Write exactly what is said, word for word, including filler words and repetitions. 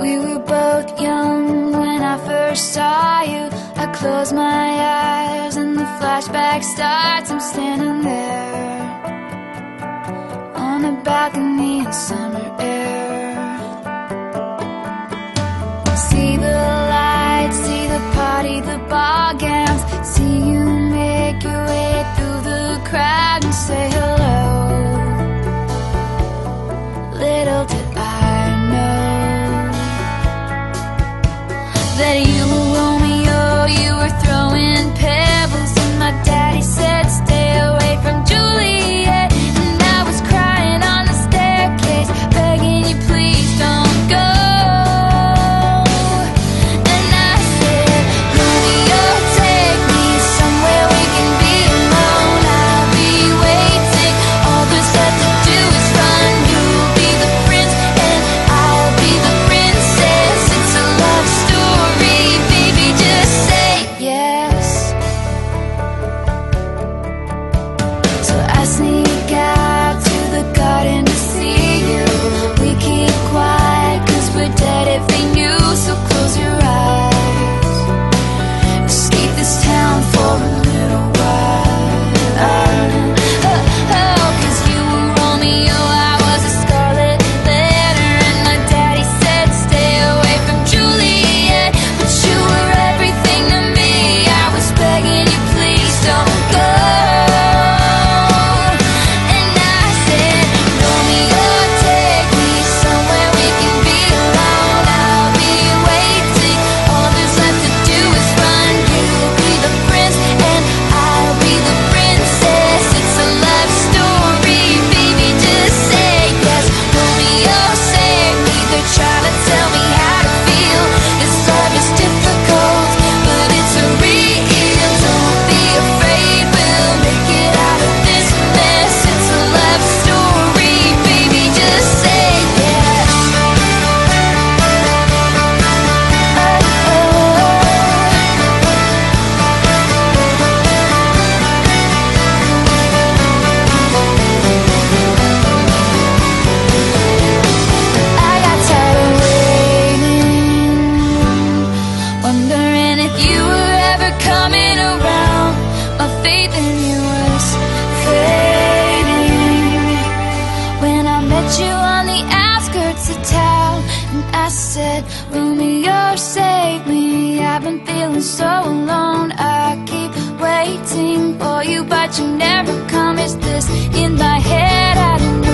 We were both young when I first saw you. I close my eyes and the flashback starts. I'm standing there on a balcony in summer air. See the lights, see the party, the ball gowns. See you make your way through the crowd and say hello. Little did I know that you were Romeo, you were throwing pebbles, and my daddy said stay away from Juliet. And I was crying on the staircase, begging you please don't go. And I said, Romeo, take me somewhere we can be alone. I'll be waiting, all there's left to do is run. You'll be the prince and I'll be the princess. It's a love story, baby, just say yes. So I sneak out to the garden to see you. We keep quiet cause we're dead if they knew. So close your eyes, escape this town for a little while. Oh, oh, cause you were Romeo, I was a scarlet letter, and my daddy said stay away from Juliet. But you were everything to me, I was begging you please don't go. And I said, Romeo, take me somewhere we can be alone. I'll be waiting, all there's left to do is run. You'll be the prince and I'll be the princess. It's a love story, baby, just say yes. Romeo, save me, they're trying to tell me how to feel. This love is difficult, but it's a real. Don't be afraid, we'll make it out of this mess. It's a love story, baby, just say yes. I got tired of waiting, wondering if you were ever coming around. My faith in you was fading when I met you on the outskirts of town. And I said, Romeo, save me, I've been feeling so alone. I keep waiting for you, but you never come. Is this in my head? I don't know.